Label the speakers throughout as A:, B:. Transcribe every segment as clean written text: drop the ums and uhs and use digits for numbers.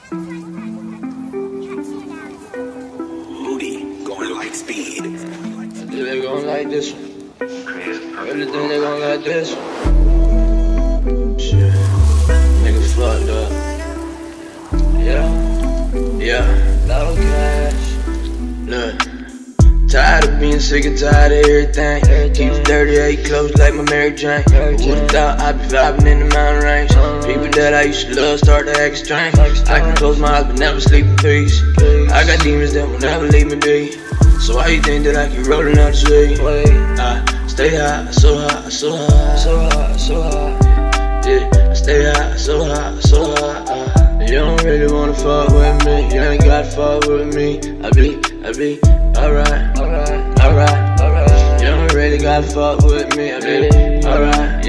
A: Moody, going like speed.
B: I think they gon' like this one. I really think they gon' like this one. Shit, nigga fucked up. Yeah, lot of cash. Look, tired of being sick and tired of everything. Keep the 38 close like my Mary Jane. Would've thought I'd be vibing in the mountain range. People that I used to love start to act strange. I can close my eyes but never sleep in peace. I got demons that will never leave me be. So why you think that I keep rolling out the street? I stay high, so high, so high, so high, so high. Yeah, I stay high, so high, so high. You don't really wanna fuck with me, you ain't gotta fuck with me. I be alright. You don't really gotta fuck with me. I be alright,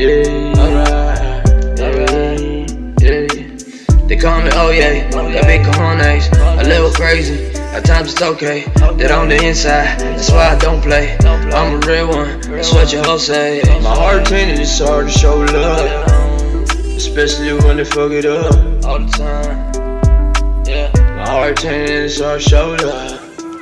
B: yeah. They call me oh yeah, got big cojones, a little crazy. At times it's okay, that on the inside, that's why I don't play. I'm a real one, that's what your hoes say. My heart tainted, it's hard to show love, especially when they fuck it up all the time. Yeah, my heart tainted, it's hard to show love.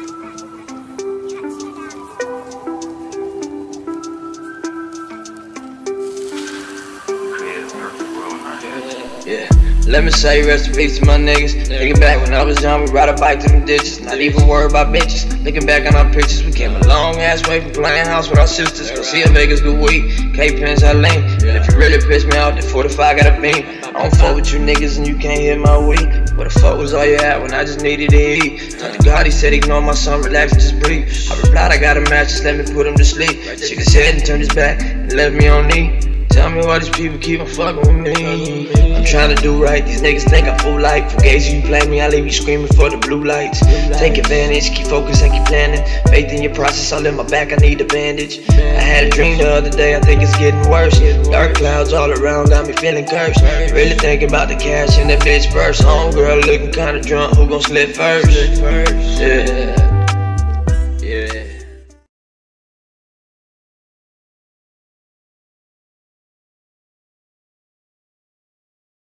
B: Yeah, let me say rest in peace to my niggas. Thinking back when I was young, we ride a bike through them ditches. Not even worried about bitches. Looking back on our pictures, we came a long ass way from playing house with our sisters. Go see a Vegas good week, K-Pens I lean. And if you really piss me off, then 45 got a beam. I don't fuck with you niggas and you can't hit my week. Where the fuck was all you at when I just needed to eat? Talked to God, he said ignore my son, relax and just breathe. I replied I got a match, just let me put him to sleep. Shook his head and turned his back and left me on knee. Tell me why these people keep on fucking with me. I'm trying to do right, these niggas think I fool like. For gays you play me, I leave you screaming for the blue lights. Take advantage, keep focused and keep planning. Faith in your process, all in my back, I need a bandage. I had a dream the other day, I think it's getting worse. Dark clouds all around, got me feeling cursed. Really thinking about the cash in that bitch purse. Homegirl looking kinda drunk, who gon' slip first? Yeah.